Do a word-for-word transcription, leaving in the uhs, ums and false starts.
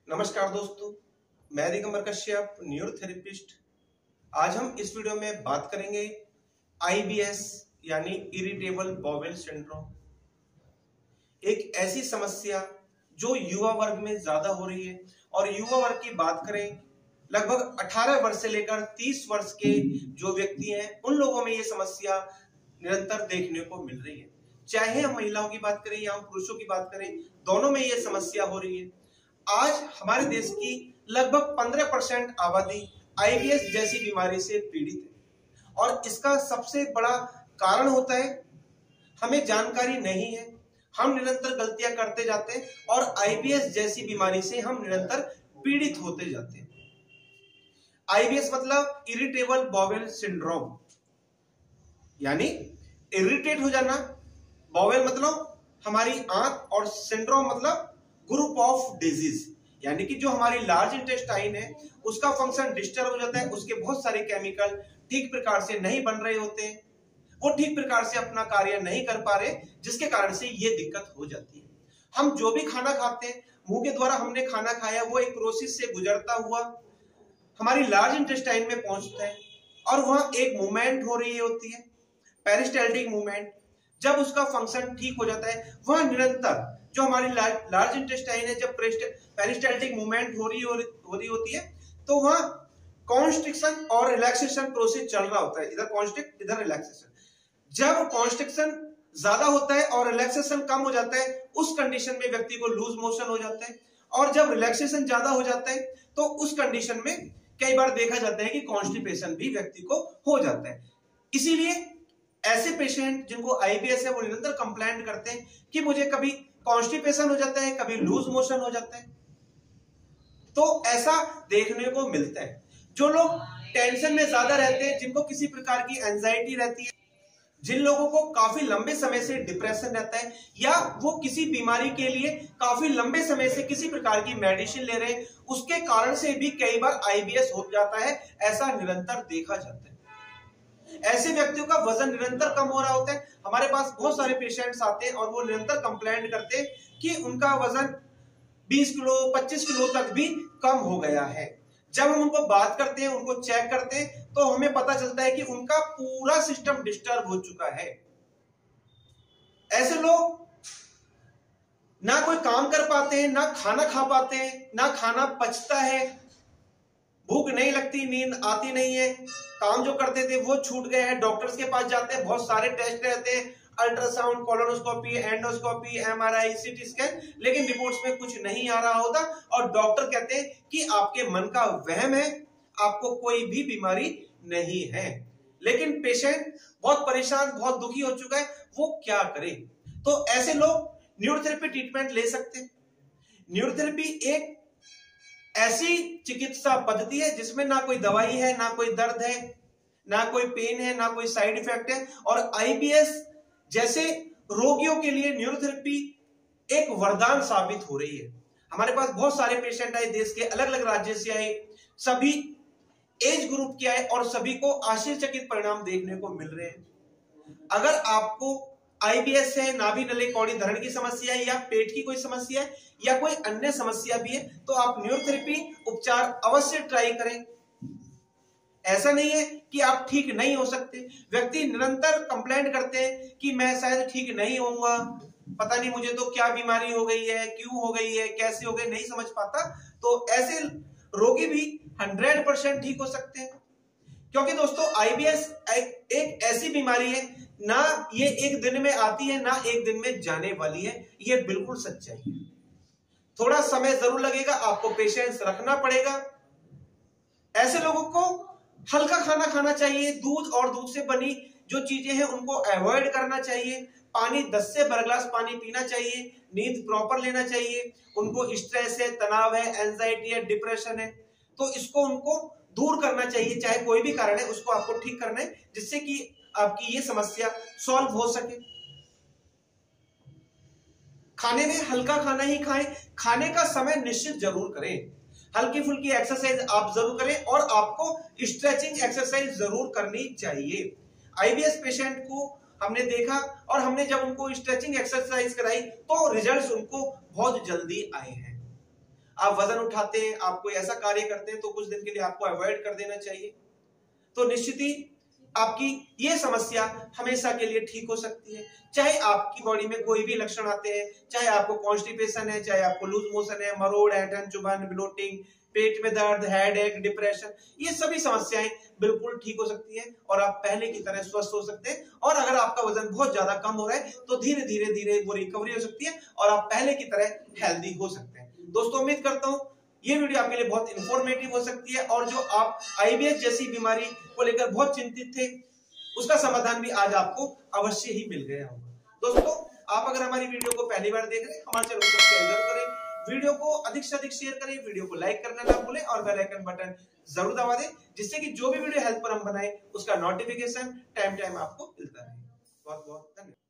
नमस्कार दोस्तों, मैं दिगंबर कश्यप, न्यूरोथेरेपिस्ट। आज हम इस वीडियो में बात करेंगे आई बी एस यानी इरिटेबल बाउल सिंड्रोम। एक ऐसी समस्या जो युवा वर्ग में ज्यादा हो रही है, और युवा वर्ग की बात करें लगभग अठारह वर्ष से लेकर तीस वर्ष के जो व्यक्ति हैं उन लोगों में ये समस्या निरंतर देखने को मिल रही है। चाहे हम महिलाओं की बात करें या हम पुरुषों की बात करें, दोनों में ये समस्या हो रही है। आज हमारे देश की लगभग पंद्रह परसेंट आबादी आई बी एस जैसी बीमारी से पीड़ित है, और इसका सबसे बड़ा कारण होता है हमें जानकारी नहीं है। हम निरंतर गलतियां करते जाते हैं और आई बी एस जैसी बीमारी से हम निरंतर पीड़ित होते जाते हैं। आई बी एस मतलब इरिटेबल बाउल सिंड्रोम, यानी इरिटेट हो जाना। बाउल मतलब हमारी आंत, और सिंड्रोम मतलब ग्रुप ऑफ डिजीज, यानी कि जो हमारी लार्ज इंटेस्टाइन है उसका फंक्शन डिस्टर्ब हो जाता है। उसके बहुत सारे केमिकल ठीक प्रकार से नहीं बन रहे होते हैं, वो ठीक प्रकार से अपना कार्य नहीं कर पा रहे, जिसके कारण से ये दिक्कत हो जाती है। हम जो भी खाना खाते हैं, मुंह के द्वारा हमने खाना खाया, वो एक प्रोसेस से गुजरता हुआ हमारी लार्ज इंटेस्टाइन में पहुंचता है, और वहां एक मूवमेंट हो रही होती है, पेरिस्टाल्टिक मूवमेंट। जब उसका फंक्शन ठीक हो जाता है, वह निरंतर जो हमारी लार्ज इंटेस्टाइन है, जब पेरिस्टाल्टिक मूवमेंट हो रही हो रही होती है, तो वहां कॉन्स्ट्रिक्शन और रिलैक्सेशन प्रोसेस चल रहा होता है। इधर कॉन्स्ट्रिक्ट, इधर रिलैक्सेशन। जब कॉन्स्ट्रिक्शन ज्यादा होता है और रिलैक्सेशन कम हो जाता है, उस कंडीशन में व्यक्ति को लूज मोशन हो जाता है। और जब रिलैक्सेशन ज्यादा हो जाता है, तो उस कंडीशन में कई बार देखा जाता है कि कॉन्स्टिपेशन भी व्यक्ति को हो जाता है। इसीलिए ऐसे पेशेंट जिनको आई बी एस है, वो निरंतर कंप्लेंट करते हैं कि मुझे कभी कॉन्स्टिपेशन हो जाता है, कभी लूज मोशन हो जाता है। तो ऐसा देखने को मिलता है। जो लोग टेंशन में ज्यादा रहते हैं, जिनको किसी प्रकार की एंजाइटी रहती है, जिन लोगों को काफी लंबे समय से डिप्रेशन रहता है, या वो किसी बीमारी के लिए काफी लंबे समय से किसी प्रकार की मेडिसिन ले रहे हैं, उसके कारण से भी कई बार आई बी एस हो जाता है। ऐसा निरंतर देखा जाता है। ऐसे व्यक्तियों का वजन निरंतर कम हो रहा होता है। हमारे पास बहुत सारे पेशेंट्स आते हैं और वो निरंतर कंप्लेंट करते हैं कि उनका वजन बीस किलो पच्चीस किलो तक भी कम हो गया है। जब हम उनको बात करते हैं, उनको चेक करते हैं, तो हमें पता चलता है कि उनका पूरा सिस्टम डिस्टर्ब हो चुका है। ऐसे लोग ना कोई काम कर पाते हैं, ना खाना खा पाते हैं, ना खाना पचता है, भूख नहीं लगती, नींद आती नहीं है, काम जो करते थे वो छूट गए हैं। डॉक्टर्स के पास जाते हैं, बहुत सारे टेस्ट रहते हैं, ultrasound, colonoscopy, endoscopy, M R I, C T scan, लेकिन रिपोर्ट्स में कुछ नहीं आ रहा होता, और डॉक्टर कहते हैं कि आपके मन का वहम है, आपको कोई भी बीमारी नहीं है। लेकिन पेशेंट बहुत परेशान, बहुत दुखी हो चुका है, वो क्या करे? तो ऐसे लोग न्यूरोथेरेपी ट्रीटमेंट ले सकते हैं। न्यूरोथेरेपी एक ऐसी चिकित्सा पद्धति है जिसमें ना कोई दवाई है, ना कोई दर्द है, ना कोई पेन है, ना कोई साइड इफेक्ट है। और आई बी एस जैसे रोगियों के लिए न्यूरोथेरेपी एक वरदान साबित हो रही है। हमारे पास बहुत सारे पेशेंट आए, देश के अलग अलग राज्य से आए, सभी एज ग्रुप के आए, और सभी को आश्चर्यचकित परिणाम देखने को मिल रहे हैं। अगर आपको आई बी एस है, नाभि नली कौड़ी धरण की समस्या है, या पेट की कोई समस्या है, या कोई अन्य समस्या भी है, तो आप न्यूरोथेरेपी उपचार अवश्य ट्राई करें। ऐसा नहीं है कि आप ठीक नहीं हो सकते। व्यक्ति निरंतर कंप्लेंट करते हैं कि मैं शायद ठीक नहीं होऊंगा, पता नहीं मुझे तो क्या बीमारी हो गई है, क्यों हो गई है, कैसे हो गई, नहीं समझ पाता। तो ऐसे रोगी भी हंड्रेड परसेंट ठीक हो सकते हैं। क्योंकि दोस्तों आई बी एस एक, एक ऐसी बीमारी है, ना ये एक दिन में आती है, ना एक दिन में जाने वाली है। ये बिल्कुल सच्चाई है। थोड़ा समय जरूर लगेगा, आपको पेशेंस रखना पड़ेगा। ऐसे लोगों को हल्का खाना खाना चाहिए, दूध और दूध से बनी जो चीजें हैं उनको अवॉइड करना चाहिए। पानी दस से बारह ग्लास पानी पीना चाहिए। नींद प्रॉपर लेना चाहिए। उनको स्ट्रेस है, तनाव है, एंजाइटी है, डिप्रेशन है, तो इसको उनको दूर करना चाहिए। चाहे कोई भी कारण है, उसको आपको ठीक करना है, जिससे कि आपकी ये समस्या सॉल्व हो सके। खाने में हल्का खाना ही खाएं। खाने का समय निश्चित जरूर करें। हल्की फुल्की एक्सरसाइज आप जरूर करें, और आपको स्ट्रेचिंग एक्सरसाइज जरूर करनी चाहिए। आई बी एस पेशेंट को हमने देखा, और हमने जब उनको स्ट्रेचिंग एक्सरसाइज कराई, तो रिजल्ट्स उनको बहुत जल्दी आए हैं। आप वजन उठाते हैं, आप कोई ऐसा कार्य करते हैं तो कुछ दिन के लिए आपको अवॉइड कर देना चाहिए। तो निश्चित ही आपकी ये समस्या हमेशा के लिए ठीक हो सकती है। चाहे आपकी बॉडी में कोई भी लक्षण आते हैं, चाहे आपको कॉन्स्टिपेशन है, चाहे आपको लूज मोशन है, मरोड़, ऐंठन, चुभन, ब्लोटिंग, पेट में दर्द, हेडेक, डिप्रेशन, ये सभी समस्याएं बिल्कुल ठीक हो सकती हैं और आप पहले की तरह स्वस्थ हो सकते हैं। और अगर आपका वजन बहुत ज्यादा कम हो रहा है तो धीरे धीरे धीरे वो रिकवरी हो सकती है और आप पहले की तरह हेल्दी हो सकते हैं। दोस्तों, उम्मीद करता हूं ये वीडियो आपके लिए बहुत इंफॉर्मेटिव हो सकती है और जो आप आईबीएस जैसी बीमारी को लेकर बहुत चिंतित थे, उसका समाधान भी आज आपको अवश्य ही मिल गया होगा। दोस्तों, आप अगर हमारी वीडियो को पहली बार देख रहे हैं, हमारे चैनल को सब्सक्राइब जरूर करें, वीडियो को अधिक से अधिक शेयर करें, वीडियो को लाइक करना ना भूलें और बेल आइकन बटन जरूर दबा दें, जिससे कि जो भी वीडियो हेल्प पर हम बनाए उसका नोटिफिकेशन टाइम टाइम आपको मिलता रहे। बहुत बहुत धन्यवाद।